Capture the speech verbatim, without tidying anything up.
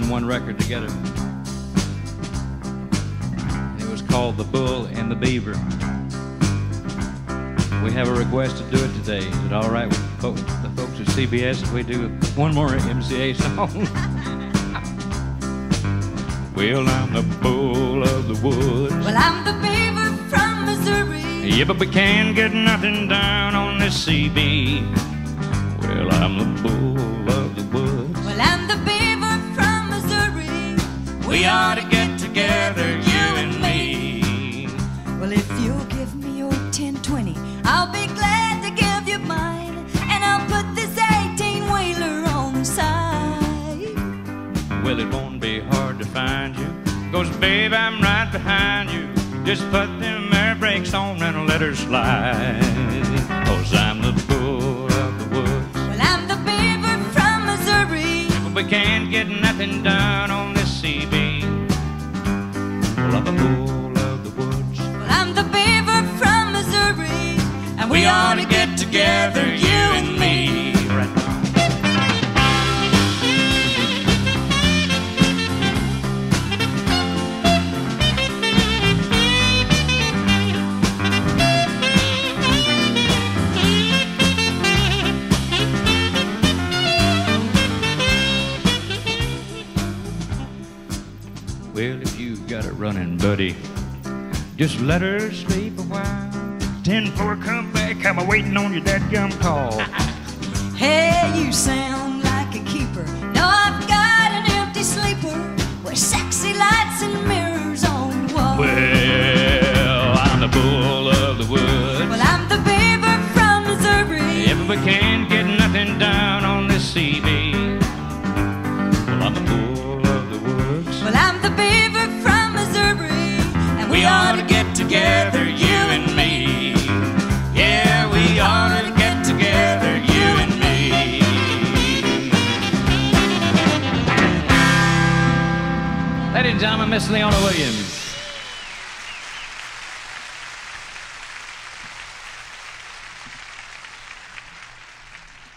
in one record together. And it was called The Bull and the Beaver. We have a request to do it today. Is it all right with fo the folks at C B S if we do one more M C A song? Well, I'm the bull of the woods. Well, I'm the beaver from Missouri. Yeah, but we can't get nothing down on this C B. Well, I'm the bull of the woods. Well, I'm the beaver from Missouri. We ought to get together, you and me. Well, if you'll give me your ten twenty, I'll be glad to give you mine. And I'll put this eighteen-wheeler on the side. Well, it won't be hard to find you, 'cause babe, I'm right behind you. Just put them air brakes on and let her slide. 'Cause I'm the bull of the woods. Well, I'm the beaver from Missouri. But we can't get nothing done on this C B. Well, I'm the bull of the woods. Well, I'm the beaver from Missouri. And we, We ought ought to get together, you and me. Right. Well, if you got a running buddy, just let her sleep a while. Ten four, come back, I'm a-waiting on your dadgum call. Hey, you sound like a keeper. No, I've got an empty sleeper with sexy lights and mirrors on the wall. Well, I'm the bull of the woods. Well, I'm the beaver from Missouri. If we can't get nothing down on this C B. Well, I'm the bull of the woods. Well, I'm the beaver from Missouri. And We ought to get together, you and me. Yeah, we ought to get together, you and me. Ladies and gentlemen, Miss Leona Williams.